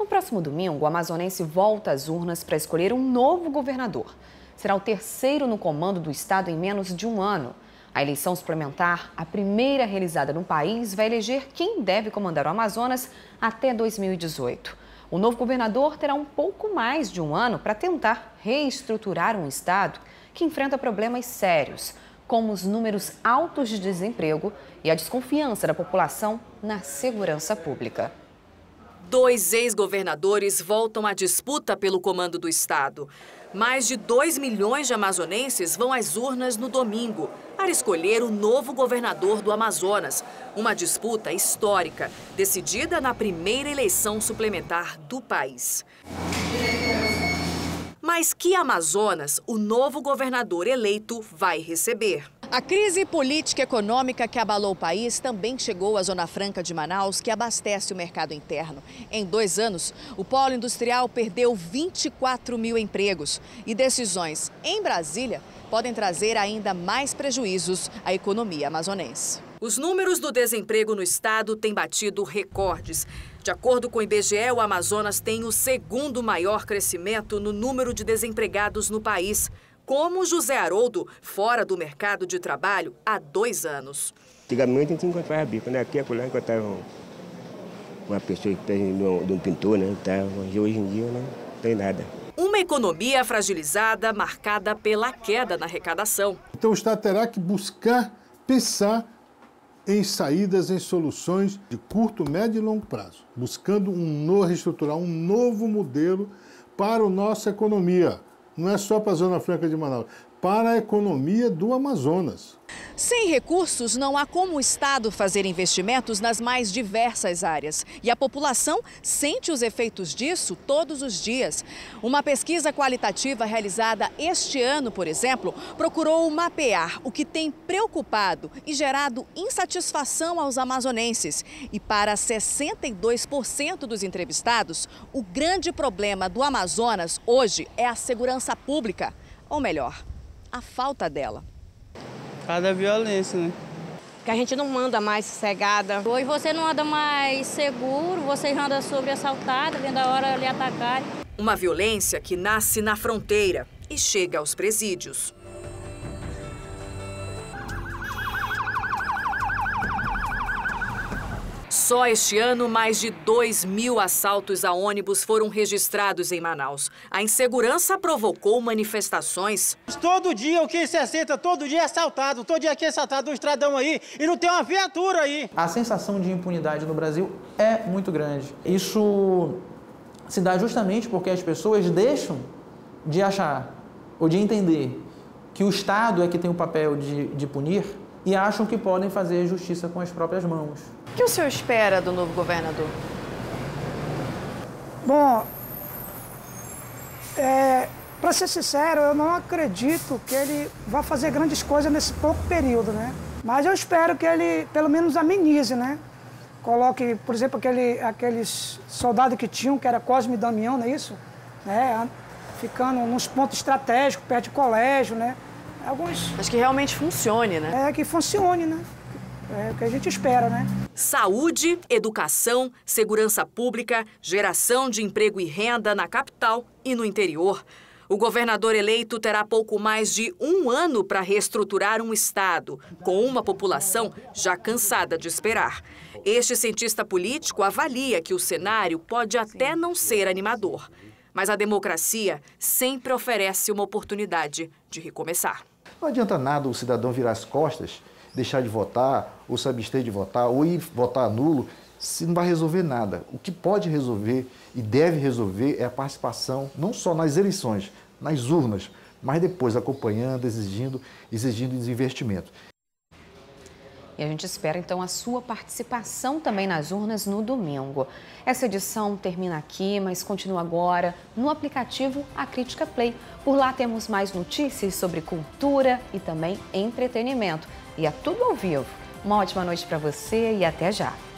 No próximo domingo, o amazonense volta às urnas para escolher um novo governador. Será o terceiro no comando do estado em menos de um ano. A eleição suplementar, a primeira realizada no país, vai eleger quem deve comandar o Amazonas até 2018. O novo governador terá um pouco mais de um ano para tentar reestruturar um estado que enfrenta problemas sérios, como os números altos de desemprego e a desconfiança da população na segurança pública. 2 ex-governadores voltam à disputa pelo comando do estado. Mais de 2 milhões de amazonenses vão às urnas no domingo para escolher o novo governador do Amazonas. Uma disputa histórica, decidida na primeira eleição suplementar do país. Mas que Amazonas o novo governador eleito vai receber? A crise política e econômica que abalou o país também chegou à Zona Franca de Manaus, que abastece o mercado interno. Em 2 anos, o polo industrial perdeu 24 mil empregos. E decisões em Brasília podem trazer ainda mais prejuízos à economia amazonense. Os números do desemprego no estado têm batido recordes. De acordo com o IBGE, o Amazonas tem o segundo maior crescimento no número de desempregados no país, como José Haroldo, fora do mercado de trabalho há 2 anos. Antigamente a gente encontrava bico, né? Aqui e acolá encontrava uma pessoa que de um pintor, né? Mas hoje em dia não tem nada. Uma economia fragilizada, marcada pela queda na arrecadação. Então o Estado terá que buscar, pensar em saídas, em soluções de curto, médio e longo prazo, buscando reestruturar um novo modelo para a nossa economia. Não é só para a Zona Franca de Manaus, para a economia do Amazonas. Sem recursos, não há como o Estado fazer investimentos nas mais diversas áreas. E a população sente os efeitos disso todos os dias. Uma pesquisa qualitativa realizada este ano, por exemplo, procurou mapear o que tem preocupado e gerado insatisfação aos amazonenses. E para 62% dos entrevistados, o grande problema do Amazonas hoje é a segurança pública. Ou melhor, a falta dela. Cada violência, né? Que a gente não anda mais sossegada. Hoje você não anda mais seguro, você anda sobressaltado, vendo a hora lhe atacar. Uma violência que nasce na fronteira e chega aos presídios. Só este ano, mais de 2 mil assaltos a ônibus foram registrados em Manaus. A insegurança provocou manifestações. Todo dia o 1560, todo dia é assaltado, todo dia aqui é assaltado no estradão aí e não tem uma viatura aí. A sensação de impunidade no Brasil é muito grande. Isso se dá justamente porque as pessoas deixam de achar ou de entender que o Estado é que tem o papel de punir e acham que podem fazer justiça com as próprias mãos. O que o senhor espera do novo governador? Bom, para ser sincero, eu não acredito que ele vá fazer grandes coisas nesse pouco período, né? Mas eu espero que ele, pelo menos, amenize, né? Coloque, por exemplo, aqueles soldados que tinham, que era Cosme e Damião, não é isso? Ficando nos pontos estratégicos, perto de colégio, né? Mas que realmente funcione, né? Que funcione, né? É o que a gente espera, né? Saúde, educação, segurança pública, geração de emprego e renda na capital e no interior. O governador eleito terá pouco mais de um ano para reestruturar um estado, com uma população já cansada de esperar. Este cientista político avalia que o cenário pode até não ser animador, mas a democracia sempre oferece uma oportunidade de recomeçar. Não adianta nada o cidadão virar as costas, deixar de votar, ou se abster de votar, ou ir votar nulo, se não vai resolver nada. O que pode resolver e deve resolver é a participação, não só nas eleições, nas urnas, mas depois acompanhando, exigindo desinvestimento. E a gente espera, então, a sua participação também nas urnas no domingo. Essa edição termina aqui, mas continua agora no aplicativo A Crítica Play. Por lá temos mais notícias sobre cultura e também entretenimento. E é tudo ao vivo. Uma ótima noite para você e até já!